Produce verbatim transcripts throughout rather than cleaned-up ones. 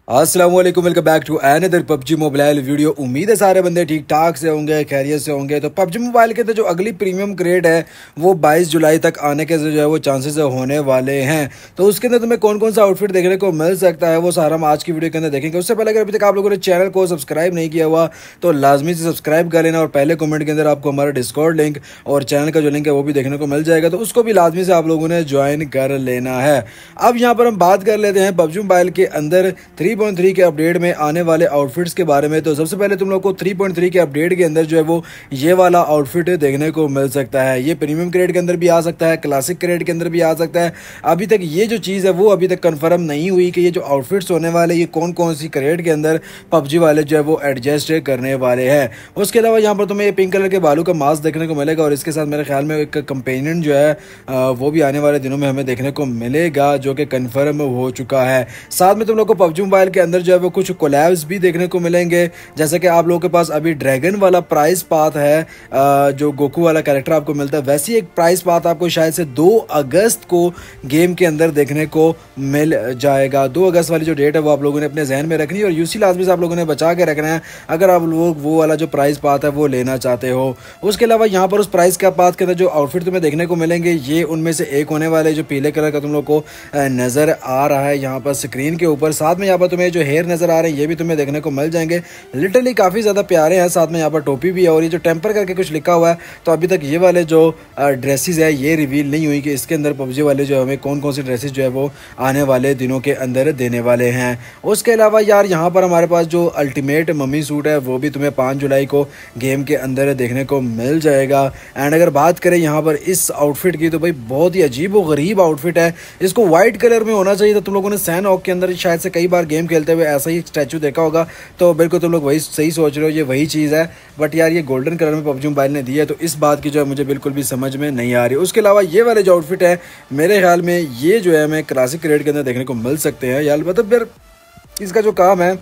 अस्सलामुअलैकुम, welcome back to another PUBG mobile video. उम्मीद है सारे बंदे ठीक ठाक से होंगे, खैरियत से होंगे। तो पबजी मोबाइल के तो जो अगली प्रीमियम क्रेड है वो बाईस जुलाई तक आने के जो है वो चांसेस होने वाले हैं। तो उसके अंदर तुम्हें कौन कौन सा आउटफिट देखने को मिल सकता है वो सारा हम आज की वीडियो के अंदर देखेंगे। उससे पहले अगर अभी तक आप लोगों ने चैनल को सब्सक्राइब नहीं किया हुआ तो लाजमी से सब्सक्राइब कर लेना, और पहले कमेंट के अंदर आपको हमारा डिस्कॉर्ड लिंक और चैनल का जो लिंक है वो भी देखने को मिल जाएगा, तो उसको भी लाजमी से आप लोगों ने ज्वाइन कर लेना है। अब यहाँ पर हम बात कर लेते हैं पबजी मोबाइल के अंदर थ्री पॉइंट थ्री के अपडेट में आने वाले आउटफिट्स के बारे में। तो सबसे पहले तुम लोग को थ्री पॉइंट थ्री के अपडेट के अंदर जो है वो ये वाला आउटफिट देखने को मिल सकता है। ये प्रीमियम क्रेड के अंदर भी आ सकता है, क्लासिक क्रेड के अंदर भी आ सकता है। अभी तक ये जो चीज़ है वो अभी तक कंफर्म नहीं हुई कि ये जो आउटफिट्स होने वाले ये कौन कौन सी क्रेड के अंदर पबजी वाले जो है वो एडजस्ट करने वाले हैं। उसके अलावा यहाँ पर तुम्हें ये पिंक कलर के बालू का मास्क देखने को मिलेगा, और इसके साथ मेरे ख्याल में एक कंपेनियन जो है वो भी आने वाले दिनों में हमें देखने को मिलेगा, जो कि कन्फर्म हो चुका है। साथ में तुम लोग को पबजी मोबाइल के अंदर जो है वो कुछ कोलैब्स भी देखने को मिलेंगे, जैसे कि आप लोगों के पास अभी ड्रैगन वाला प्राइस पाथ है, जो गोकू वाला कैरेक्टर आपको मिलता है, वैसी एक प्राइस पाथ आपको शायद से दो अगस्त को गेम के अंदर देखने को मिल जाएगा। दो अगस्त वाली जो डेट है वो आप लोगों ने अपने जहन में रखनी है, और यूसी लाजमी से आप लोगों ने बचा के रखना है अगर आप लोग वो वाला जो प्राइस पाथ है वो लेना चाहते हो। उसके अलावा यहाँ पर उस प्राइस का पाथ के अंदर जो आउटफिट तुम्हें देखने को मिलेंगे ये उनमें से एक होने वाले, जो पीले कलर का तुम लोग को नजर आ रहा है यहाँ पर स्क्रीन के ऊपर। साथ में यहाँ पर तुम्हें जो हेयर नजर आ रहे हैं ये भी तुम्हें देखने को मिल जाएंगे, लिटरली काफ़ी ज़्यादा प्यारे हैं। साथ में यहाँ पर टोपी भी है, और ये जो टेम्पर करके कुछ लिखा हुआ है, तो अभी तक ये वाले जो ड्रेसेस है ये रिवील नहीं हुई कि इसके अंदर पबजी वाले जो हमें कौन कौन सी ड्रेसेस जो है वो आने वाले दिनों के अंदर देने वाले हैं। उसके अलावा यार यहाँ पर हमारे पास जो अल्टीमेट मम्मी सूट है वो भी तुम्हें पाँच जुलाई को गेम के अंदर देखने को मिल जाएगा। एंड अगर बात करें यहाँ पर इस आउटफिट की, तो भाई बहुत ही अजीब और गरीब आउटफिट है। इसको व्हाइट कलर में होना चाहिए था। तुम लोगों ने सैन ऑक के अंदर शायद से कई बार गेम खेलते हुए ऐसा ही स्टैचू देखा होगा, तो बिल्कुल तुम लोग वही सही सोच रहे हो, ये वही चीज़ है। बट यार ये गोल्डन कलर में पबजी मोबाइल ने दी है, तो इस बात की जो है मुझे बिल्कुल भी समझ में नहीं आ रही। उसके अलावा ये वाले जो आउटफिट है मेरे ख्याल में ये जो है हमें क्लासिक क्रेड के अंदर देखने को मिल सकते हैं। यार मतलब यार इसका जो काम है,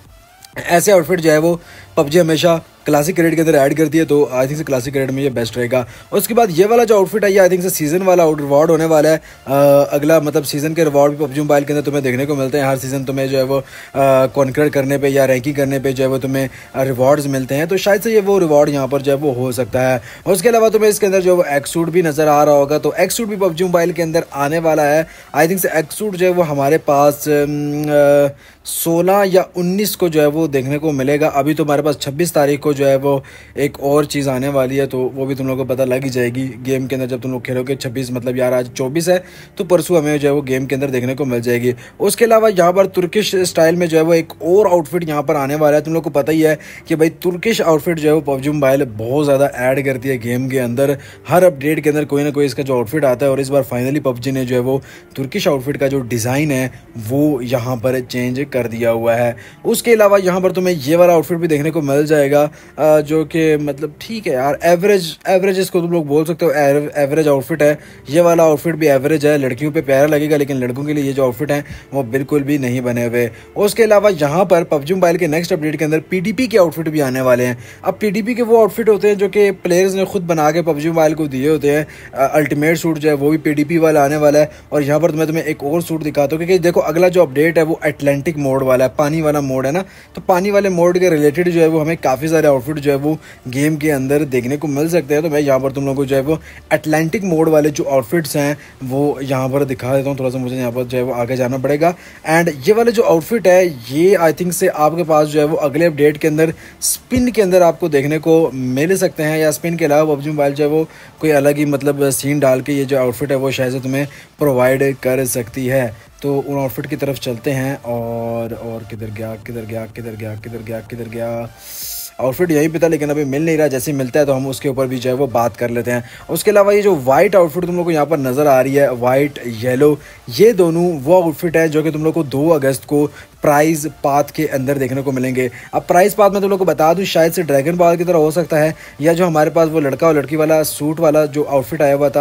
ऐसे आउटफिट जो है वो पबजी हमेशा क्लासिक क्रेड के अंदर ऐड करती है, तो आई थिंक से क्लासिक क्रेड में ये बेस्ट रहेगा। उसके बाद ये वाला जो आउटफिट है ये आई थिंक से सीजन वाला रिवॉर्ड होने वाला है। आ, अगला मतलब सीजन के रिवॉर्ड भी पबजी मोबाइल के अंदर तुम्हें देखने को मिलते हैं। हर सीजन तुम्हें जो है वो कॉन्कर करने पे या रैंकिंग करने पे जो है वो तुम्हें रिवॉर्ड्स मिलते हैं, तो शायद से ये वो रिवॉर्ड यहाँ पर जो है वो हो सकता है। उसके अलावा तुम्हें इसके अंदर जो है एक्स सूट भी नज़र आ रहा होगा, तो एक्स सूट भी पबजी मोबाइल के अंदर आने वाला है। आई थिंक से एक्स सूट जो है वो हमारे पास सोलह या उन्नीस को जो है वो देखने को मिलेगा। अभी तो हमारे पास छब्बीस तारीख को जो है वो एक और चीज़ आने वाली है, तो वो भी तुम लोगों को पता लग ही जाएगी गेम के अंदर जब तुम लोग खेलोगे। छब्बीस मतलब यार आज चौबीस है, तो परसों हमें जो है वो गेम के अंदर देखने को मिल जाएगी। उसके अलावा यहाँ पर तुर्किश स्टाइल में जो है वो एक और आउटफिट यहाँ पर आने वाला है। तुम लोग को पता ही है कि भाई तुर्किश आउटफिट जो है वो पबजी मोबाइल बहुत ज़्यादा ऐड करती है गेम के अंदर। हर अपडेट के अंदर कोई ना कोई इसका जो आउटफिट आता है, और इस बार फाइनली पबजी ने जो है वो तुर्किश आउटफिट का जो डिज़ाइन है वो यहाँ पर चेंज कर दिया हुआ है। उसके अलावा यहाँ पर तुम्हें ये वाला आउटफिट भी देखने को मिल जाएगा, जो कि मतलब ठीक है यार एवरेज एवरेज इसको तुम लोग बोल सकते हो, एवरेज आउटफिट है। ये वाला आउटफिट भी एवरेज है, लड़कियों पे प्यारा लगेगा, लेकिन लड़कों के लिए ये जो आउटफिट है वो बिल्कुल भी नहीं बने हुए। उसके अलावा यहाँ पर पबजी मोबाइल के नेक्स्ट अपडेट के अंदर पीडीपी के आउटफिट भी आने वाले हैं। अब पीडीपी के वो आउटफिट होते हैं जो कि प्लेयर्स ने खुद बना के पबजी मोबाइल को दिए होते हैं। अल्टीमेट सूट जो है वो भी पीडीपी वाला आने वाला है। और यहाँ पर मैं तुम्हें एक और सूट दिखाता हूँ, क्योंकि देखो अगला जो अपडेट है वो एटलांटिक मोड वाला है, पानी वाला मोड है ना, तो पानी वाले मोड के रिलेटेड जो है वो हमें काफ़ी सारे आउटफिट जो है वो गेम के अंदर देखने को मिल सकते हैं। तो मैं यहाँ पर तुम लोगों को जो है वो अटलांटिक मोड वाले जो आउटफिट्स हैं वो यहाँ पर दिखा देता हूँ। थोड़ा सा मुझे यहाँ पर जो है वो आगे जाना पड़ेगा। एंड ये वाले जो आउटफिट है ये आई थिंक से आपके पास जो है वो अगले अपडेट के अंदर स्पिन के अंदर आपको देखने को मिल सकते हैं, या स्पिन के अलावा पबजी मोबाइल जो है वो कोई अलग ही मतलब सीन डाल के ये जो आउटफिट है वो शायद से तुम्हें प्रोवाइड कर सकती है। तो उन आउटफिट की तरफ चलते हैं। और और किधर गया किधर गया किधर गया किधर गया किधर गया आउटफिट यहीं पे था, लेकिन अभी मिल नहीं रहा। जैसे मिलता है तो हम उसके ऊपर भी जो है वो बात कर लेते हैं। उसके अलावा ये जो वाइट आउटफिट तुम लोग को यहाँ पर नज़र आ रही है, वाइट येलो, ये दोनों वो आउटफिट है जो कि तुम लोग को दो अगस्त को प्राइज पाथ के अंदर देखने को मिलेंगे। अब प्राइज पाथ में तुम लोग को बता दूं शायद से ड्रैगन बॉल की तरह हो सकता है, या जो हमारे पास वो लड़का और लड़की वाला सूट वाला जो आउटफिट आया हुआ था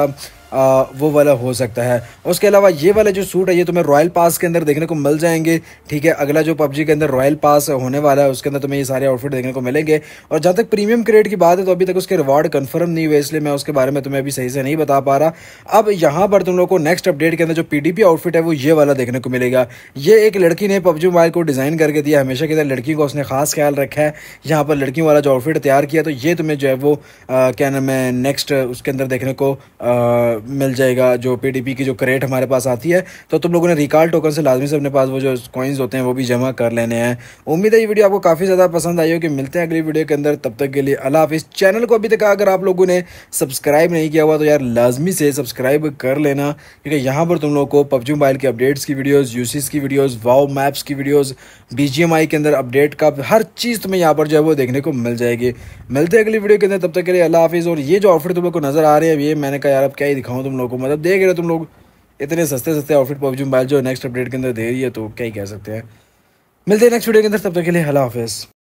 आ, वो वाला हो सकता है। उसके अलावा ये वाला जो सूट है ये तुम्हें रॉयल पास के अंदर देखने को मिल जाएंगे, ठीक है। अगला जो पबजी के अंदर रॉयल पास होने वाला है उसके अंदर तुम्हें ये सारे आउटफिट देखने को मिलेंगे। और जहाँ तक प्रीमियम क्रेड की बात है तो अभी तक उसके रिवार्ड कंफर्म नहीं हुए, इसलिए मैं उसके बारे में तुम्हें अभी सही से नहीं बता पा रहा। अब यहाँ पर तुम लोग को नेक्स्ट अपडेट के अंदर जो पीडीपी आउटफिट है वो ये वाला देखने को मिलेगा। ये एक लड़की ने पबजी मोबाइल को डिज़ाइन करके दिया, हमेशा की तरह लड़की को उसने खास ख्याल रखा है। यहाँ पर लड़कियों वाला जो आउटफिट तैयार किया तो ये तुम्हें जो है वो आ, क्या नाम है नेक्स्ट उसके अंदर देखने को आ, मिल जाएगा। जो पीडीपी की जो क्रेट हमारे पास आती है तो तुम लोगों ने रिकॉल टोकन से लाजमी से अपने पास वो जो कॉइन्स होते हैं वो भी जमा कर लेने हैं। उम्मीद है ये वीडियो आपको काफ़ी ज़्यादा पसंद आई हो। कि मिलते हैं अगली वीडियो के अंदर, तब तक के लिए अल्लाह हाफिज़। चैनल को अभी तक अगर आप लोगों ने सब्सक्राइब नहीं किया हुआ तो यार लाजमी से सब्सक्राइब कर लेना, क्योंकि यहाँ पर तुम लोगों को पबजी मोबाइल के अपडेट्स की वीडियोस, यूसीस की वीडियोस, वाओ मैप्स की वीडियोस, बीजीएमआई के अंदर अपडेट का हर चीज़ तुम्हें यहाँ पर जो है वो देखने को मिल जाएगी। मिलते हैं अगली वीडियो के अंदर, तब तक के लिए अल्लाह हाफिज़। और ये जो आउटफिट तुम लोग को नज़र आ रहे हैं ये मैंने कहा यार अब क्या ही दिखाऊँ तुम लोग को, मतलब देख रहे हो तुम लोग इतने सस्ते सस्ते आउटफिट पबजी मोबाइल जो नेक्स्ट अपडेट के अंदर दे रही है, तो क्या ही कह सकते हैं। मिलते हैं नेक्स्ट वीडियो के अंदर, तब तक के लिए अल्लाह हाफिज़।